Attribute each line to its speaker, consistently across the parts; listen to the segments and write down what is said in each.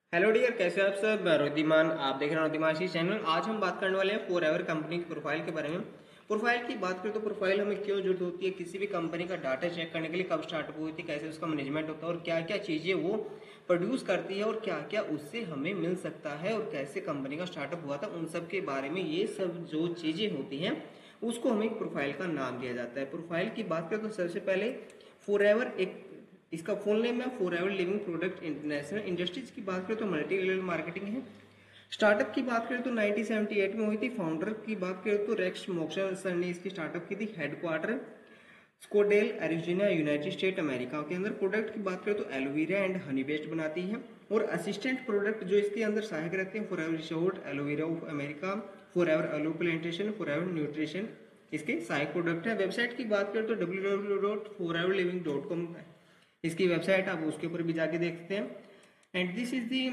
Speaker 1: Hello dear, कैसे हैं आप सब। रुद्धिमान, आप देख रहे हैं रुद्धिमान चैनल। आज हम बात करने वाले हैं फॉर एवर कंपनी की प्रोफाइल के बारे में। प्रोफाइल की बात करें तो प्रोफाइल हमें क्यों जरूरत होती है, किसी भी कंपनी का डाटा चेक करने के लिए, कब स्टार्ट हुई थी, कैसे उसका मैनेजमेंट होता है और क्या क्या चीज़ें वो प्रोड्यूस करती है और क्या क्या उससे हमें मिल सकता है और कैसे कंपनी का स्टार्टअप हुआ था, उन सब के बारे में। ये सब जो चीज़ें होती हैं उसको हमें एक प्रोफाइल का नाम दिया जाता है। प्रोफाइल की बात करें तो सबसे पहले फॉर एवर एक इसका फुल नेम है Forever Living Product International. Industries की बात करें तो मल्टी लेवल मार्केटिंग है। स्टार्टअप की बात करें तो 1978 में हुई थी। फाउंडर की बात करें तो रेक्स मोक्सन सर ने इसकी स्टार्टअप की थी। Headquarter Scottsdale Arizona, United State America के अंदर। प्रोडक्ट की बात करें तो एलोवेरा एंड हनी बेस्ड बनाती है। और असिस्टेंट प्रोडक्ट जो इसके अंदर सहायक रहते हैं, Forever resort, aloe vera of America, Forever aloe plantation, Forever nutrition इसके सहायक प्रोडक्ट है। वेबसाइट की बात करें तो www.foreverdliving.com इसकी वेबसाइट, आप उसके ऊपर भी जाके देख सकते हैं। And this is the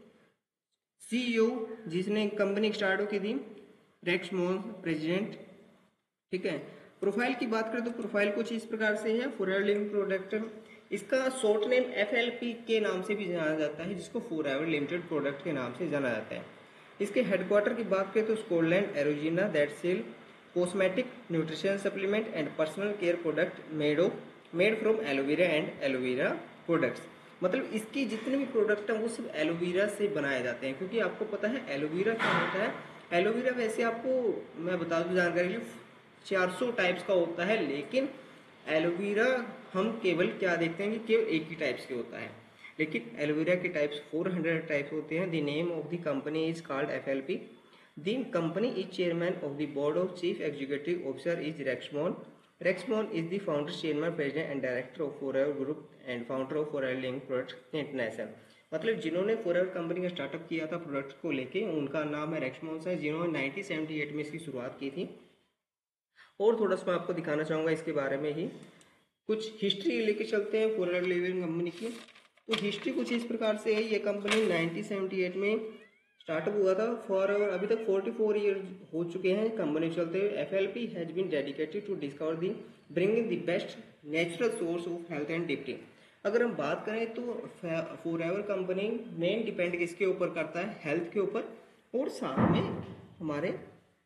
Speaker 1: CEO जिसने कंपनी स्टार्ट की थी, रेक्स मोन प्रेसिडेंट। ठीक है। प्रोफाइल की बात करें तो प्रोफाइल कुछ इस प्रकार से है। फॉरएवर लिविंग प्रोडक्ट, इसका शॉर्ट नेम एफएलपी के नाम से भी जाना जाता है, जिसको फॉरएवर लिमिटेड प्रोडक्ट के नाम से जाना जाता है। इसके हेडक्वार्टर की बात करें तो Scotland Arizona, that sell cosmetic, nutrition supplement and personal care product made from aloe vera and aloe vera products. मतलब इसकी जितने भी प्रोडक्ट हैं वो सब एलोवेरा से बनाए जाते हैं, क्योंकि आपको पता है एलोवेरा क्या होता है। एलोवेरा वैसे आपको मैं बता दूं जानकारी के लिए 400 टाइप्स का होता है, लेकिन एलोवेरा हम केवल क्या देखते हैं कि केवल एक ही टाइप्स के होता है, लेकिन एलोवेरा के टाइप्स 400 टाइप्स होते हैं। The name of the company is called FLP. The company is chairman of the board of chief executive officer is Rex Maughan. Rex Maughan is the founder, chairman, president and director of Forever group and founder of Forever Living Products International. मतलब जिन्होंने forever company का startup किया था product को लेके, उनका नाम है रेक्समोन है, जिन्होंने 1978 में इसकी शुरुआत की थी। और थोड़ा सा मैं आपको दिखाना चाहूँगा इसके बारे में ही, कुछ हिस्ट्री लेके चलते हैं फॉरएवर लिविंग कंपनी की। तो हिस्ट्री कुछ इस प्रकार से है। ये कंपनी 1978 में स्टार्टअप हुआ था। फॉर अभी तक 44 ईयर हो चुके हैं कंपनी चलते हुए। FLP has been dedicated to discover the bringing the best natural source of health and deputy. अगर हम बात करें तो फॉरएवर कंपनी मेन डिपेंड किसके ऊपर करता है, हेल्थ के ऊपर, और साथ में हमारे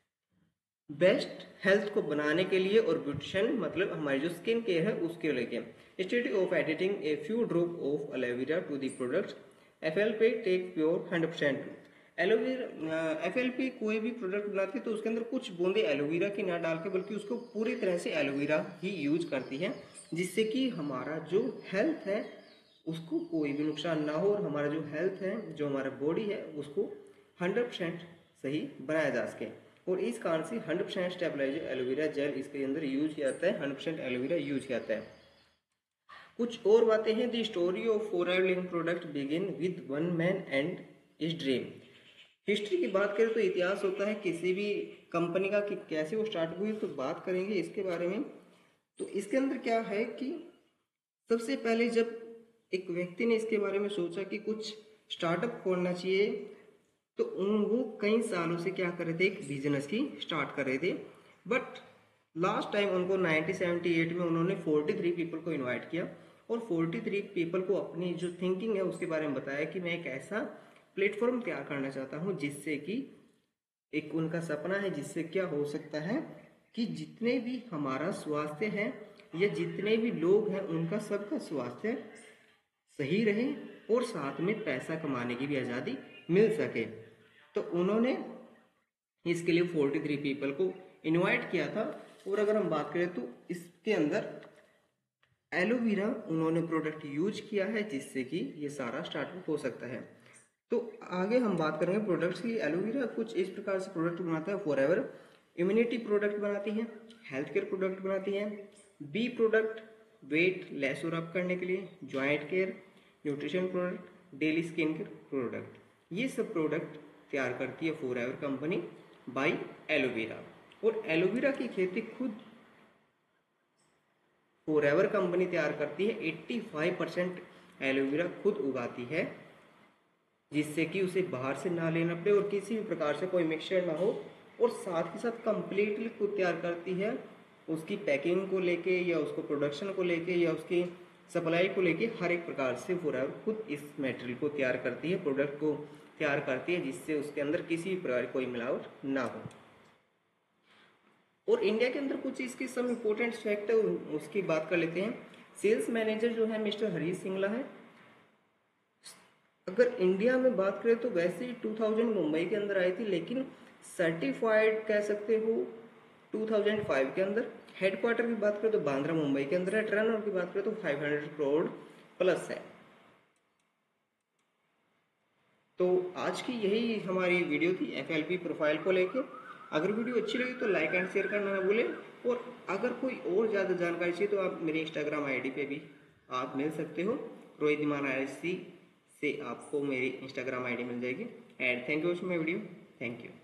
Speaker 1: बेस्ट हेल्थ को बनाने के लिए, और ब्यूटिशियन मतलब हमारी जो स्किन केयर है उसके लेके। Instead of editing a few drop of aloe vera to the product, FLP take pure 100%। Aloe vera FLP कोई भी प्रोडक्ट बनाती है तो उसके अंदर कुछ बूंदे एलोवेरा की ना डाल के, बल्कि उसको पूरी तरह से एलोवेरा ही यूज करती है, जिससे कि हमारा जो हेल्थ है उसको कोई भी नुकसान ना हो, और हमारा जो हेल्थ है, जो हमारा बॉडी है, उसको 100% सही बनाया जा सके। और इस कारण से 100% स्टेबलाइजर एलोवेरा जेल इसके अंदर यूज किया जाता है, 100% एलोवेरा यूज किया जाता है। कुछ और बातें हैं। The story of Forever Living Product begin with one man and is dream. History की बात करें तो इतिहास होता है किसी भी कंपनी का कि कैसे वो स्टार्ट हुई, तो बात करेंगे इसके बारे में। तो इसके अंदर क्या है कि सबसे पहले जब एक व्यक्ति ने इसके बारे में सोचा कि कुछ स्टार्टअप खोलना चाहिए, तो वो कई सालों से क्या कर रहे थे, एक बिजनेस की स्टार्ट कर रहे थे। बट लास्ट टाइम उनको 1978 में उन्होंने 43 पीपल को इनवाइट किया, और 43 पीपल को अपनी जो थिंकिंग है उसके बारे में बताया कि मैं एक ऐसा प्लेटफॉर्म तैयार करना चाहता हूँ जिससे कि एक उनका सपना है, जिससे क्या हो सकता है कि जितने भी हमारा स्वास्थ्य है या जितने भी लोग हैं उनका सबका स्वास्थ्य सही रहे, और साथ में पैसा कमाने की भी आज़ादी मिल सके। तो उन्होंने इसके लिए 43 पीपल को इनवाइट किया था। और अगर हम बात करें तो इसके अंदर एलोवेरा उन्होंने प्रोडक्ट यूज किया है, जिससे कि ये सारा स्टार्टअप हो सकता है। तो आगे हम बात करेंगे प्रोडक्ट्स की। एलोवेरा कुछ इस प्रकार से प्रोडक्ट बनाता है। फॉरएवर इम्यूनिटी प्रोडक्ट बनाती है, हेल्थ केयर प्रोडक्ट बनाती है, बी प्रोडक्ट वेट लेस और अप करने के लिए, joint care, nutrition product, daily skin care product, ये सब प्रोडक्ट तैयार करती है फॉरएवर कंपनी बाय एलोवेरा। और एलोवेरा की खेती खुद फॉरएवर कंपनी तैयार करती है। 85% एलोवेरा खुद उगाती है, जिससे कि उसे बाहर से ना लेना पड़े और किसी भी प्रकार से कोई मिक्सचर ना हो। और साथ ही साथ कंप्लीटली खुद तैयार करती है, उसकी पैकिंग को लेके या उसको प्रोडक्शन को लेके या उसकी सप्लाई को लेके हर एक प्रकार से फॉरएवर खुद इस मटेरियल को तैयार करती है, प्रोडक्ट को तैयार करती है, जिससे उसके अंदर किसी भी प्रकार कोई मिलावट ना हो। और इंडिया के अंदर कुछ इसके सम इम्पोर्टेंट फैक्ट है, उसकी बात कर लेते हैं। सेल्स मैनेजर जो है मिस्टर हरीश सिंगला है। अगर इंडिया में बात करें तो वैसे ही 2000 मुंबई के अंदर आई थी, लेकिन सर्टिफाइड कह सकते हो 2005 के अंदर। हेडक्वार्टर की बात करें तो बांद्रा मुंबई के अंदर है। टर्नओवर की बात करें तो 500 करोड़ प्लस है। तो आज की यही हमारी वीडियो थी FLP प्रोफाइल को लेके। अगर वीडियो अच्छी लगी तो लाइक एंड शेयर करना ना भूलें। और अगर कोई और ज़्यादा जानकारी चाहिए तो आप मेरे इंस्टाग्राम ID पे भी आप मिल सकते हो। रोहित मान ISC से आपको मेरी इंस्टाग्राम ID मिल जाएगी। And thank you for watching my video. Thank you.